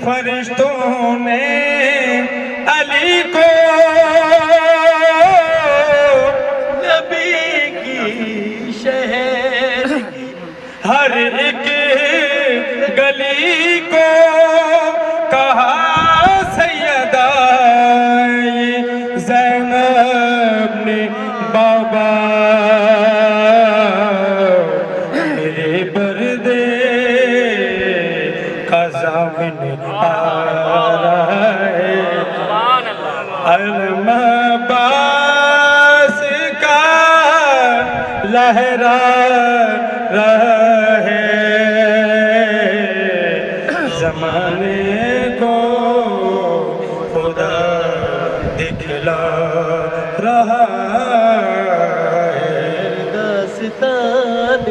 فرشتوں نے علی کو نبی کی شہر کی ہر ایک گلی کو کہا سیدہ زینب نے بابا میرے بردے کا ضامن آ رہا ہے علم عباس کا لہرا رہا ہے زمانے کو خدا دکھلا رہا ہے داستان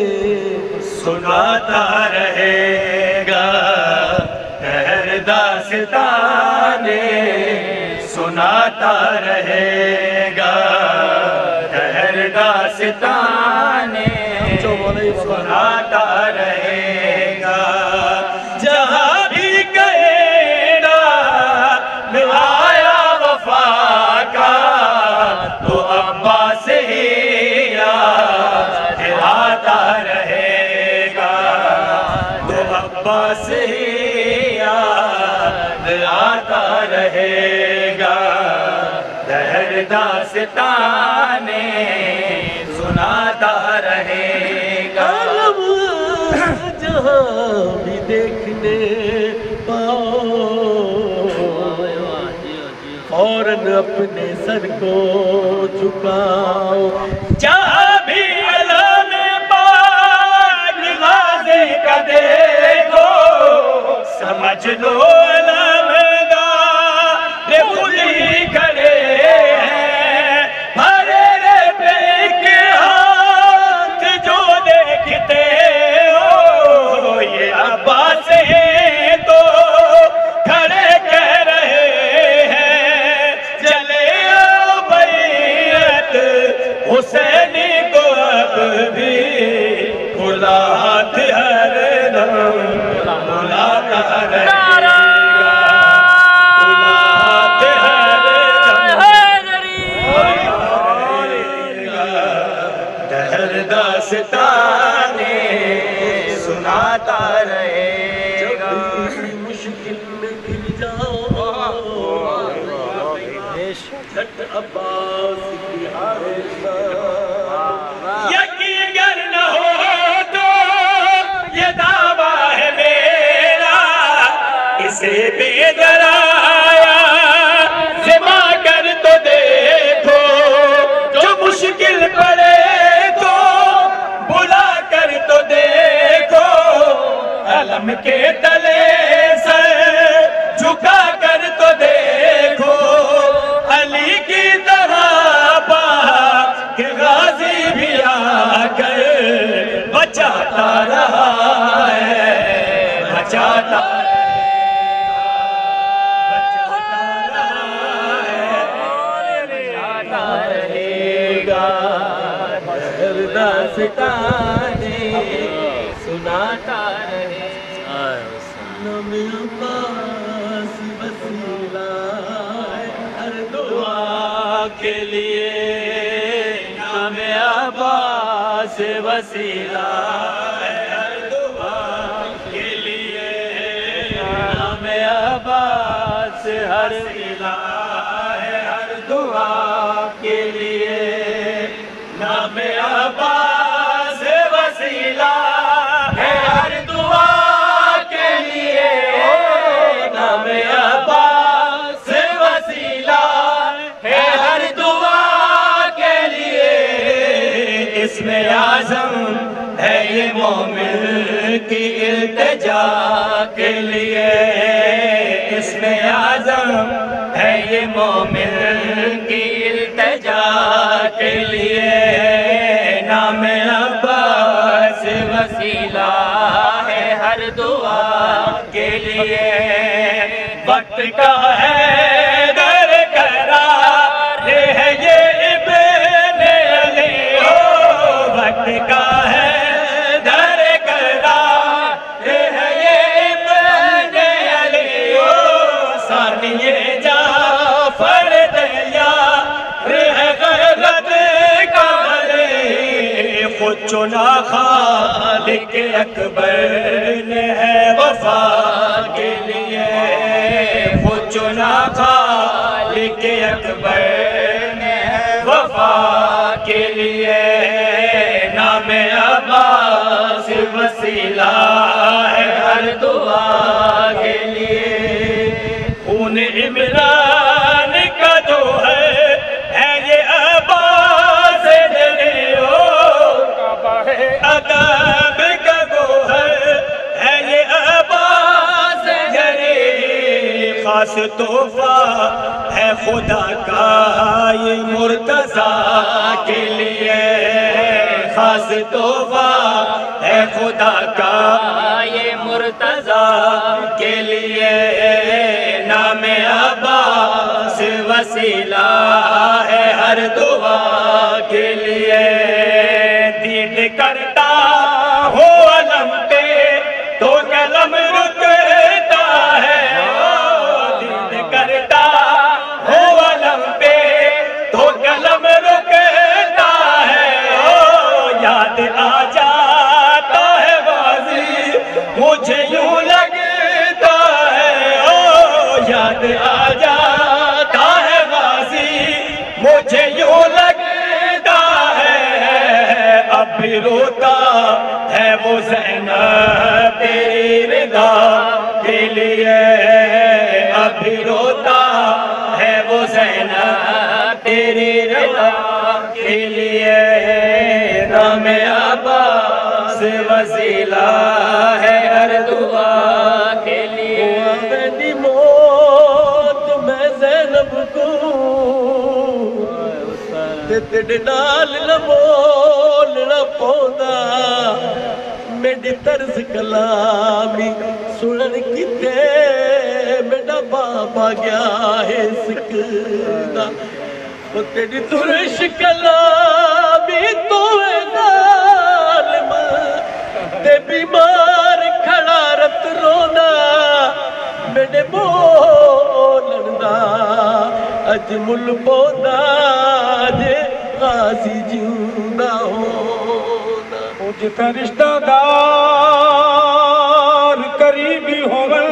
سناتا رہے گا دہر داستان سناتا رہے گا دہر داستان سناتا رہے گا جہاں بھی کہے گا میں آیا وفا کا تو عباس ہی یاد آتا رہے گا تو عباس ہی یاد آتا رہے گا دہر داستان سناتا رہے گا جہاں بھی دیکھنے پاؤ فوراً اپنے سر کو جھکاؤ جہاں بھی علم پاک غازی کا دیکھو سمجھ لو علم دار خلی کھڑے ہیں ہرے پہ ایک ہاتھ جو دیکھتے ہو یہ عباس ہیں تو کھڑے کہہ رہے ہیں چلے آؤ بیعت حسینی کو اب بھی بلاتے ہر دم بلاتا رہے گا بلاتے ہر دم دہر داستان سناتا رہے گا مشکل میں گر جاؤ چھٹ عباس کی حادثہ یقین گر نہ ہو تو یہ دعویٰ ہے میرا اسے بھی ڈرایا زما کر تو دیکھو جو مشکل پڑے تو بلا کر تو دیکھو علم کے تلے سر جھکا کر تو دیکھو علی کی طرح پاک کہ غازی بھی آ کر بچاتا رہا ہے بچاتا رہے گا دہر داستان سناتا رہے نام عباس وسیلہ ہر دعا کے لیے نام عباس وسیلہ ہے ہر دعا کے لیے نام عباس ہر وسیلہ ہے ہر دعا کے لیے نام عباس وسیلہ ہے ہر دعا کے لیے نام عباس وسیلہ ہے ہر دعا کے لیے اسم اعظم ہے یہ مومن کی التجا کے لیے اسم اعظم ہے یہ مومن کی التجا کے لیے نام عباس وسیلہ ہے ہر دعا کے لیے وقت کا ہے در قرار ہے یہ ابن علی ہو وقت کا ہے در قرار ہے یہ ابن علی چنا خالق اکبر نے ہے وفا کے لیے، وہ چنا خالق اکبر نے ہے وفا کے لیے، نام عباس وسیلہ ہے ہر دعا کے لیے، خون عمران کا جو ہے یہ عباس دلیو، ادب کا گوہر ہے یہ عباس دلیو، خاص تحفہ ہے خدا کا یہ مرتضیٰ کے لیے، خاص تحفہ ہے خدا کا یہ مرتضیٰ کے لیے، نام عباس وسیلہ ہے ہر دعا کے لیے، دید کرتا ہو علم پہ تو قلم رکتا ہے، دید کرتا ہو علم پہ تو قلم رکتا ہے، یاد آ جاتا ہے غازی مجھے یوں لگتا ہے، یاد آ جاتا ہے غازی مجھے یوں لگتا ہے، اب بھی روتا ہے وہ زینب تیری رضا کے لیے، اب بھی روتا ہے وہ زینب تیری رضا کے لیے، نام عباس وسیلہ ہے ہر دعا کے لیے، میری موت میں زینب کو تیرے نال نہ بولنا پوندا، میری طرز کلامی سنن کتے میرا بابا گیا ہے سکتا، وہ تیری ترش کلامی تو ہے ظالم تے بیمار کھڑا رت رونا، میرے بولن دا اج مل پوندا جے غازی جیوندا ہونا، جتھا رشتہ دار قریبی ہوون،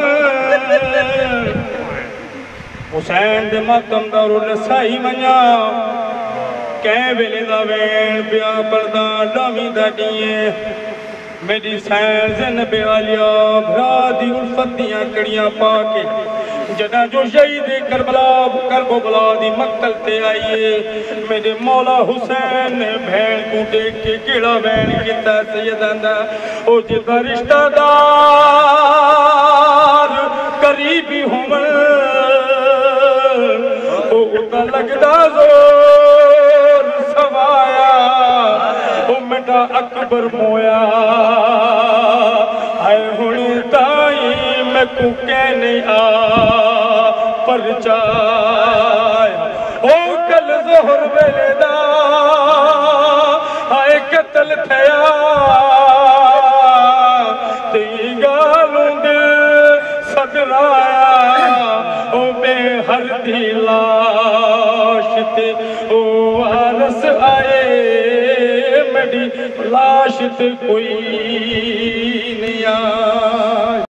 حسین دے ماتم دا رول سائی منیا، کہیں ویلے دا وین پیا پردہ لامی دا ڈیئے، میری سین زینب عالیہ بھرا دی الفت دیاں کڑیاں پاکے، جنا جو شہید کربلا دی مقتل تے آئیے، میرے مولا حسین نے بھین کو دیکھ کے کیڑا بھین کیتا سیدانا، او جتا رشتہ دار قریبی ہومن، او اتا لگدا زور سوایا، او میٹا اکبر مویا، آئے ہونی تائی میں کو کہنے پر چایا، او کل ظہر ویلے دا آئے قتل تھیا، تی گالوں دل صدرایا، او بے ہر دی لاش تے او وارث آئے، میری لاش تے کوئی نہیں آئے۔